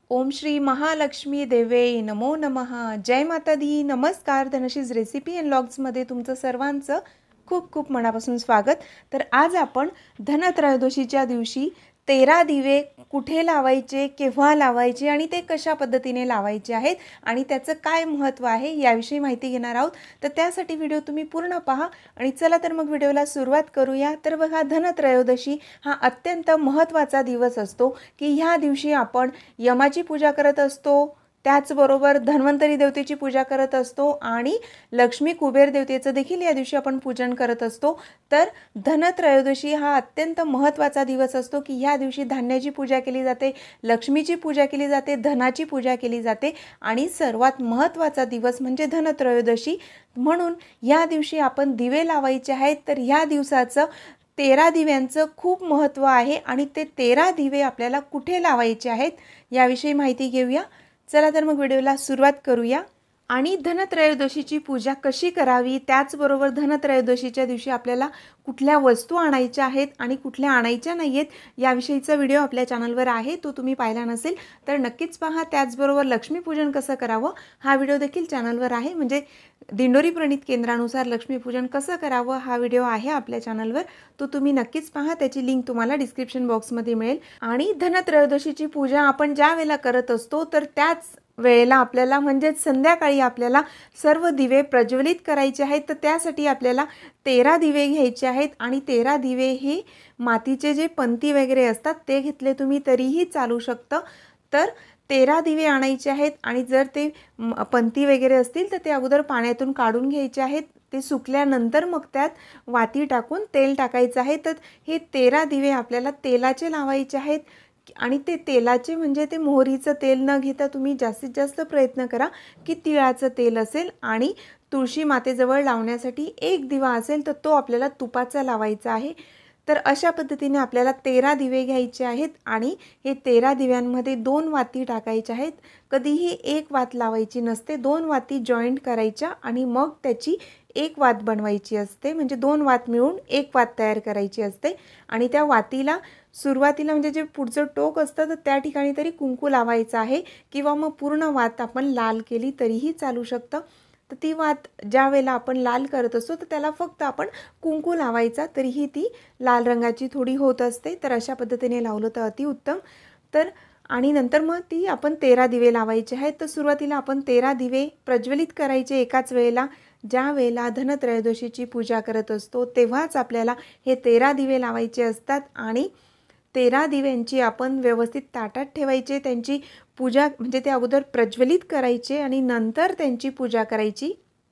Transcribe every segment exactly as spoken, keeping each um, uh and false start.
ओम श्री महालक्ष्मी देवे नमो नमः। जय माता दी। नमस्कार। धनश्रीज रेसिपी अँड व्लॉग्समध्ये तुमचं सर्वांचं खूप खूप मनापासून स्वागत। तर आज आपण धनत्रयोदशीच्या दिवशी तेरा दिवे कुठे लावायचे, केव्हा लावायचे आणि ते कशा पद्धतीने लावायचे आहेत आणि त्याचं काय महत्त्व आहे याविषयी माहिती घेणार आहोत। तर त्यासाठी व्हिडिओ तुम्ही पूर्ण पहा आणि चला तर मग व्हिडिओला सुरुवात करूया। तर बघा, धनत्रयोदशी हा अत्यंत महत्त्वाचा दिवस असतो की ह्या दिवशी आपण यमाची पूजा करत असतो, त्याचबरोबर धन्वंतरी देवतेची पूजा करत असतो आणि लक्ष्मी कुबेर देवतेचं देखील या दिवशी आपण पूजन करत असतो। तर धनत्रयोदशी हा अत्यंत महत्त्वाचा दिवस असतो की ह्या दिवशी धान्याची पूजा केली जाते, लक्ष्मीची पूजा केली जाते, धनाची पूजा केली जाते आणि सर्वात महत्त्वाचा दिवस म्हणजे धनत्रयोदशी। म्हणून या दिवशी आपण दिवे लावायचे आहेत। तर ह्या दिवसाचं तेरा दिव्यांचं खूप महत्त्व आहे आणि ते तेरा दिवे आपल्याला कुठे लावायचे आहेत याविषयी माहिती घेऊया। चला तर मग व्हिडिओला सुरुवात करूया। आणि धनत्रयोदशीची पूजा कशी करावी, त्याचबरोबर धनत्रयोदशीच्या दिवशी आपल्याला कुठल्या वस्तू आणायच्या आहेत आणि कुठल्या आणायच्या नाही आहेत याविषयीचा व्हिडिओ आपल्या चॅनलवर आहे, तो तुम्ही पाहिला नसेल तर नक्कीच पहा। त्याचबरोबर लक्ष्मीपूजन कसं करावं हा व्हिडिओ देखील चॅनलवर आहे, म्हणजे दिंडोरी प्रणित केंद्रानुसार लक्ष्मीपूजन कसं करावं हा व्हिडिओ आहे आपल्या चॅनलवर, तो तुम्ही नक्कीच पहा। त्याची लिंक तुम्हाला डिस्क्रिप्शन बॉक्समध्ये मिळेल। आणि धनत्रयोदशीची पूजा आपण ज्या वेळेला करत असतो तर त्याच वेळेला आपल्याला म्हणजेच संध्याकाळी आपल्याला सर्व दिवे प्रज्वलित करायचे आहेत। तर त्यासाठी आपल्याला तेरा दिवे घ्यायचे आहेत आणि तेरा दिवे हे मातीचे जे पंती वगैरे असतात ते घेतले तुम्ही तरीही चालू शकतं। तर तेरा दिवे आणायचे आहेत आणि जर ते पंती वगैरे असतील तर ते अगोदर पाण्यातून काढून घ्यायचे आहेत। ते सुकल्यानंतर मग त्यात वाती टाकून तेल टाकायचं आहे। तर हे तेरा दिवे आपल्याला तेलाचे लावायचे आहेत आणि ते तेलाचे म्हणजे ते मोहरीचं तेल न घेता तुम्ही जास्तीत जास्त प्रयत्न करा की तिळाचं तेल असेल आणि तुळशी मातेजवळ लावण्यासाठी एक दिवा असेल तर तो आपल्याला तुपाचा लावायचा आहे। तर अशा पद्धतीने आपल्याला तेरा दिवे घ्यायचे आहेत आणि हे तेरा दिव्यांमध्ये दोन वाती टाकायच्या आहेत। कधीही एक वात लावायची नसते, दोन वाती जॉईंट करायच्या आणि मग त्याची एक वात बनवायची असते, म्हणजे दोन वात मिळून एक वात तयार करायची असते। आणि त्या वातीला सुरुवातीला म्हणजे जे पुढचं टोक असतं तर त्या ठिकाणी तरी कुंकू लावायचं आहे किंवा मग पूर्ण वात आपण लाल केली तरीही चालू शकतं। तर ती वात ज्या वेळेला आपण लाल करत असतो तर त्याला फक्त आपण कुंकू लावायचा तरीही ती लाल रंगाची थोडी होत असते। तर अशा पद्धतीने लावलं तर अतिउत्तम। तर आणि नंतर मग ती आपण तेरा दिवे लावायचे आहेत। तर सुरुवातीला आपण तेरा दिवे प्रज्वलित करायचे एकाच वेळेला। ज्या वेळेला धनत्रयोदशीची पूजा करत असतो तेव्हाच आपल्याला हे तेरा दिवे लावायचे असतात आणि तेरा दिव्यांची आपण व्यवस्थित ताटात ठेवायचे, त्यांची पूजा म्हणजे ते अगोदर प्रज्वलित करायचे आणि नंतर त्यांची पूजा करायची।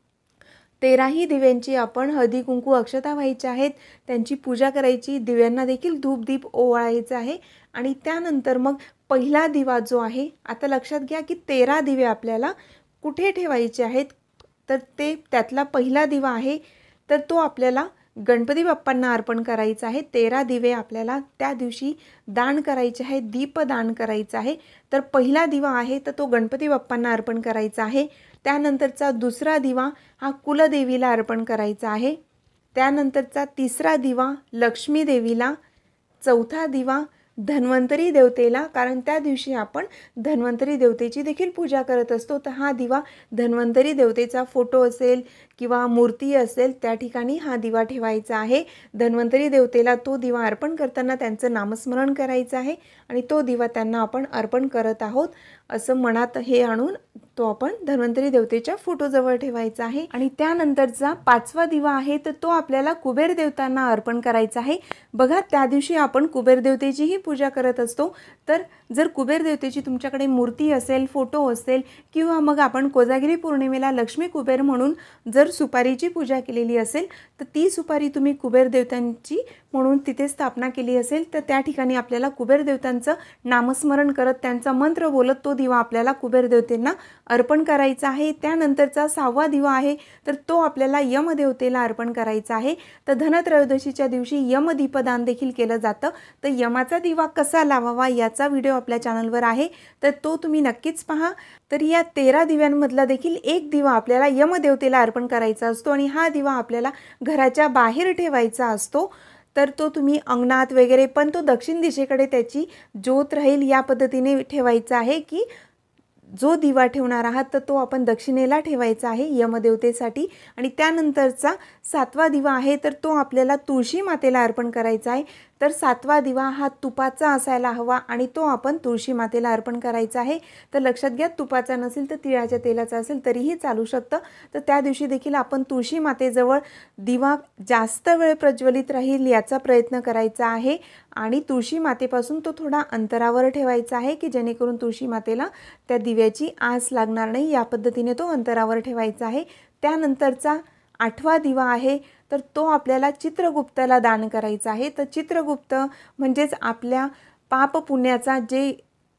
तेराही दिव्यांची आपण हळदी कुंकू अक्षता व्हायच्या आहेत, त्यांची पूजा करायची, दिव्यांना देखील धूप दीप ओवाळायचं आहे आणि त्यानंतर मग पहिला दिवा जो आहे, आता लक्षात घ्या की तेरा दिवे आपल्याला कुठे ठेवायचे आहेत। तर ते त्यातला पहिला दिवा आहे तर तो आपल्याला गणपती बाप्पांना अर्पण करायचा आहे। तेरा दिवे आपल्याला त्या दिवशी दान करायचे आहेत, दीपदान करायचं आहे। तर पहिला दिवा आहे तर तो गणपती बाप्पांना अर्पण करायचा आहे। त्यानंतरचा दुसरा दिवा हा कुलदेवीला अर्पण करायचा आहे। त्यानंतरचा तिसरा दिवा लक्ष्मी देवीला, चौथा दिवा धन्वंतरी देवतेला, कारण त्या दिवशी आपण धन्वंतरी देवतेची देखील पूजा करत असतो। तर हा दिवा धन्वंतरी देवतेचा फोटो असेल किंवा मूर्ती असेल त्या ठिकाणी हा दिवा ठेवायचा आहे। धन्वंतरी देवतेला तो दिवा अर्पण करताना त्यांचं नामस्मरण करायचं आहे आणि तो दिवा त्यांना आपण अर्पण करत आहोत असं मनात हे आणून तो आपण धन्वंतरी देवतेच्या फोटोजवळ ठेवायचा आहे। आणि त्यानंतरचा पाचवा दिवा आहे तर तो आपल्याला कुबेर देवतांना अर्पण करायचा आहे। बघा, त्या दिवशी आपण कुबेर देवतेचीही पूजा करत असतो। तर जर कुबेर देवतेची तुमच्याकडे मूर्ती असेल, फोटो असेल किंवा मग आपण कोजागिरी पौर्णिमेला लक्ष्मी कुबेर म्हणून जर सुपारीची पूजा केलेली असेल तर ती सुपारी तुम्ही कुबेर देवतांची म्हणून तिथे स्थापना केली असेल तर त्या ठिकाणी आपल्याला कुबेर देवतांचं नामस्मरण करत त्यांचा मंत्र बोलत तो दिवा आपल्याला कुबेर देवतेंना अर्पण करायचा आहे। त्यानंतरचा सहावा दिवा आहे तर तो आपल्याला यमदेवतेला अर्पण करायचा आहे। तर धनत्रयोदशीच्या दिवशी यमदीपदान देखील केलं जातं। तर यमाचा दिवा कसा लावावा याचा व्हिडिओ आपल्या चॅनलवर आहे, तर तो तुम्ही नक्कीच पहा। तर या तेरा दिव्यांमधला देखील एक दिवा आपल्याला यमदेवतेला अर्पण करायचा असतो आणि हा दिवा आपल्याला घराच्या बाहेर ठेवायचा असतो। तर तो तुम्ही अंगणात वगैरे, पण तो दक्षिण दिशेकडे त्याची ज्योत राहील या पद्धतीने ठेवायचा आहे, की जो दिवा ठेवणार आहात तर तो आपण दक्षिणेला ठेवायचा आहे यमदेवतेसाठी। आणि त्यानंतरचा सातवा दिवा आहे तर तो आपल्याला तुळशी मातेला अर्पण करायचा आहे। तर सातवा दिवा हा तुपाचा असायला हवा आणि तो आपण तुळशी मातेला अर्पण करायचा आहे। तर लक्षात घ्या, तुपाचा नसेल तर तिळाच्या तेलाचा असेल तरीही चालू शकतं। तर त्या दिवशी देखील आपण तुळशी मातेजवळ दिवा जास्त वेळ प्रज्वलित राहील याचा प्रयत्न करायचा आहे आणि तुळशी मातेपासून तो थोडा अंतरावर ठेवायचा आहे, की जेणेकरून तुळशी मातेला त्या दिव्याची आस लागणार नाही, या पद्धतीने तो अंतरावर ठेवायचा आहे। त्यानंतरचा आठवा दिवा आहे तर तो आपल्याला चित्रगुप्ताला दान करायचा आहे। तर चित्रगुप्त म्हणजेच आपल्या पाप पुण्याचा जे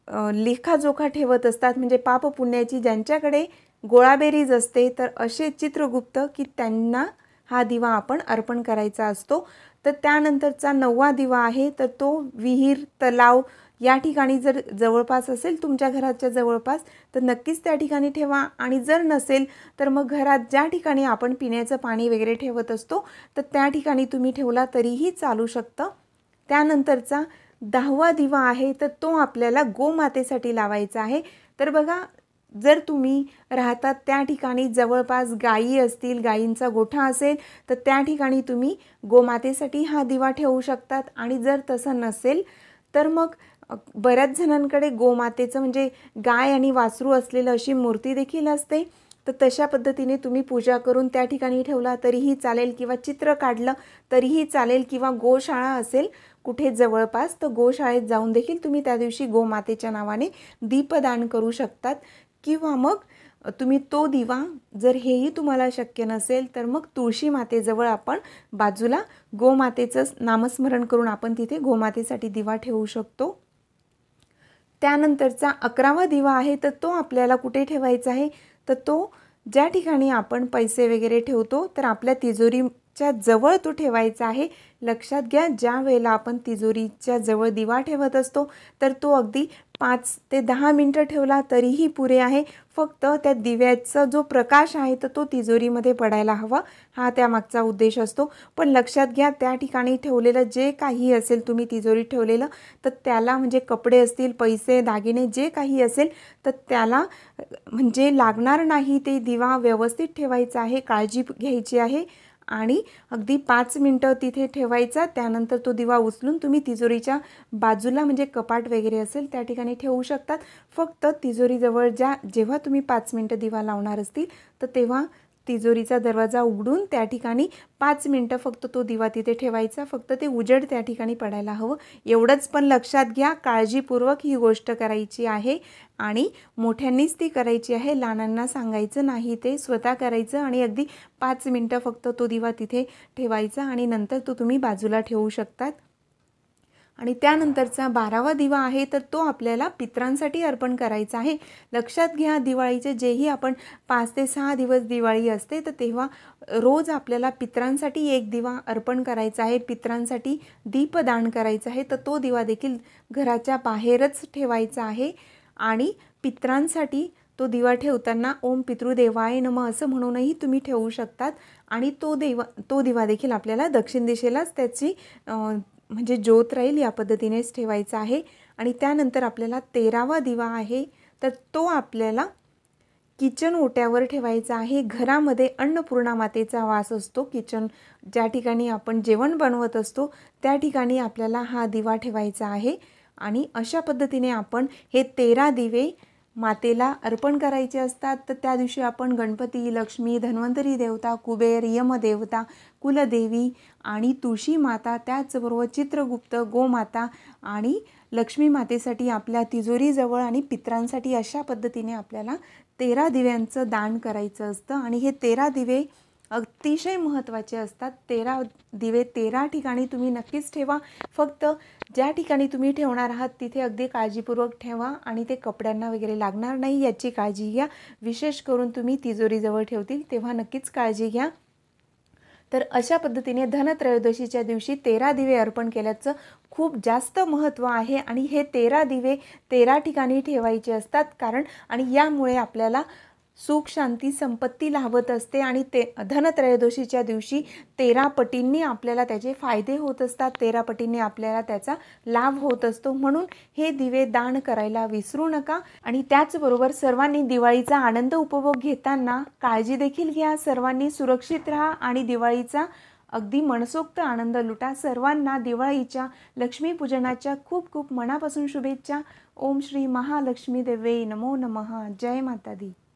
लेखाजोखा ठेवत असतात, म्हणजे पाप पुण्याची ज्यांच्याकडे गोळाबेरीज असते, तर असे चित्रगुप्त की त्यांना हा दिवा आपण अर्पण करायचा असतो। तर त्यानंतरचा नववा दिवा आहे तर तो विहीर, तलाव या ठिकाणी जर जवळपास असेल तुमच्या घराच्या जवळपास तर नक्कीच त्या ठिकाणी ठेवा, आणि जर नसेल तर मग घरात ज्या ठिकाणी आपण पिण्याचं पाणी वगैरे ठेवत असतो तर त्या ठिकाणी तुम्ही ठेवला तरीही चालू शकतं। त्यानंतरचा दहावा दिवा आहे तर तो आपल्याला गोमातेसाठी लावायचा आहे। तर बघा, जर तुम्ही राहतात त्या ठिकाणी जवळपास गायी असतील, गायींचा गोठा असेल तर त्या ठिकाणी तुम्ही गोमातेसाठी हा दिवा ठेवू शकतात। आणि जर तसं नसेल तर मग बऱ्याच जणांकडे गोमातेचं म्हणजे गाय आणि वासरू असलेलं अशी मूर्ती देखील असते, तर तशा पद्धतीने तुम्ही पूजा करून त्या ठिकाणी ठेवला तरीही चालेल, किंवा चित्र काढलं तरीही चालेल, किंवा गोशाळा असेल कुठे जवळपास तर गोशाळेत जाऊन देखील तुम्ही त्या दिवशी गोमातेच्या नावाने दीपदान करू शकतात। किंवा मग तुम्ही तो दिवा, जर हेही तुम्हाला शक्य नसेल तर मग तुळशी मातेजवळ आपण बाजूला गोमातेचं नामस्मरण करून आपण तिथे गोमातेसाठी दिवा ठेवू शकतो। त्यानंतरचा अकरावा दिवा आहे तर तो आपल्याला कुठे ठेवायचा आहे तर तो ज्या ठिकाणी आपण पैसे वगैरे ठेवतो तर आपल्या तिजोरीच्या जवळ तो ठेवायचा आहे। लक्षात घ्या, ज्या वेळेला आपण तिजोरीच्या जवळ दिवा ठेवत असतो तर तो अगदी पाच ते दहा मिनटं ठेवला तरीही पुरे आहे। फक्त त्या दिव्याचा जो प्रकाश आहे तर तो तिजोरीमध्ये पडायला हवा, हा त्यामागचा उद्देश असतो। पण लक्षात घ्या, त्या ठिकाणी ठेवलेलं जे काही असेल तुम्ही तिजोरीत ठेवलेलं तर त्याला, म्हणजे कपडे असतील, पैसे, दागिने जे काही असेल तर त्याला म्हणजे लागणार नाही, ते दिवा व्यवस्थित ठेवायचा आहे, काळजी घ्यायची आहे आणि अगदी पाच मिनटं तिथे ठेवायचा। त्यानंतर तो दिवा उचलून तुम्ही तिजोरीच्या बाजूला, म्हणजे कपाट वगैरे असेल त्या ठिकाणी ठेवू शकतात। फक्त तिजोरीजवळ ज्या जेव्हा तुम्ही पाच मिनटं दिवा लावणार असतील तर तेव्हा तिजोरीचा दरवाजा उघडून त्या ठिकाणी पाच मिनटं फक्त तो दिवा तिथे ठेवायचा, फक्त ते उजेड त्या ठिकाणी पडायला हवं, एवढंच। पण लक्षात घ्या, काळजीपूर्वक ही गोष्ट करायची आहे आणि मोठ्यांनीच ती करायची आहे, लहानांना सांगायचं नाही, ते स्वतः करायचं आणि अगदी पाच मिनटं फक्त तो दिवा तिथे ठेवायचा आणि नंतर तो तुम्ही बाजूला ठेवू शकतात। आणि त्यानंतरचा बारावा दिवा आहे तर तो आपल्याला पितरांसाठी अर्पण करायचा आहे। लक्षात घ्या, दिवाळीचे जेही आपण पाच ते सहा दिवस दिवाळी असते तर तेव्हा रोज आपल्याला पितरांसाठी एक दिवा अर्पण करायचा आहे, पितरांसाठी दीपदान करायचं आहे। तर तो दिवा देखील घराच्या बाहेरच ठेवायचा आहे आणि पितरांसाठी तो दिवा ठेवताना ओम पितृदेवाय नमः असं म्हणूनही तुम्ही ठेवू शकतात। आणि तो देवा तो दिवा देखील आपल्याला दक्षिण दिशेलाच त्याची म्हणजे ज्योत राहील या पद्धतीनेच ठेवायचा आहे। आणि त्यानंतर आपल्याला तेरावा दिवा आहे तर तो आपल्याला किचन ओट्यावर ठेवायचा आहे। घरामध्ये अन्नपूर्णा मातेचा वास असतो, किचन ज्या ठिकाणी आपण जेवण बनवत असतो त्या ठिकाणी आपल्याला हा दिवा ठेवायचा आहे। आणि अशा पद्धतीने आपण हे तेरा दिवे मातेला अर्पण करायचे असतात। तर त्या दिवशी आपण गणपती, लक्ष्मी, धन्वंतरी देवता, कुबेर, यमदेवता, कुलदेवी आणि तुळशी माता, त्याचबरोबर चित्रगुप्त, गोमाता आणि लक्ष्मी मातेसाठी आपल्या तिजोरीजवळ आणि पितरांसाठी अशा पद्धतीने आपल्याला तेरा दिव्यांचं दान करायचं असतं। आणि हे तेरा दिवे अतिशय महत्त्वाचे असतात। तेरा दिवे तेरा ठिकाणी तुम्ही नक्कीच ठेवा, फक्त ज्या ठिकाणी तुम्ही ठेवणार आहात तिथे अगदी काळजीपूर्वक ठेवा आणि ते कपड्यांना वगैरे लागणार नाही याची काळजी घ्या। विशेष करून तुम्ही तिजोरीजवळ ठेवतील तेव्हा नक्कीच काळजी घ्या। तर अशा पद्धतीने धनत्रयोदशीच्या दिवशी तेरा दिवे अर्पण केल्याचं खूप जास्त महत्त्व आहे आणि हे तेरा दिवे तेरा ठिकाणी ठेवायचे असतात, कारण आणि यामुळे आपल्याला सुख शांती संपत्ती लाभत असते आणि ते धनत्रयोदशीच्या दिवशी तेरा पटींनी आपल्याला त्याचे फायदे होत असतात, तेरा पटींनी आपल्याला त्याचा लाभ होत असतो. म्हणून हे दिवे दान करायला विसरू नका. आणि त्याचबरोबर सर्वांनी दिवाळीचा आनंद उपभोग घेताना काळजी देखील घ्या. सर्वांनी सुरक्षित राहा आणि दिवाळीचा अगदी मनसोक्त आनंद लुटा. सर्वांना दिवाळीच्या लक्ष्मीपूजनाच्या खूप खूप मनापासून शुभेच्छा. ओम श्री महालक्ष्मी देवे नमो नमः. जय माता दी.